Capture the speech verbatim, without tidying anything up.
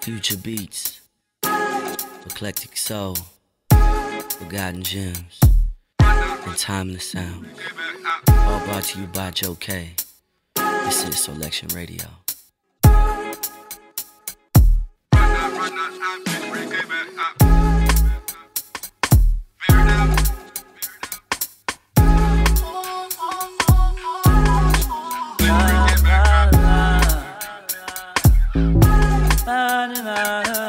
Future beats, eclectic soul, forgotten gems, and timeless sound. All brought to you by Joe K. This is Soulection Radio. Na, na, na.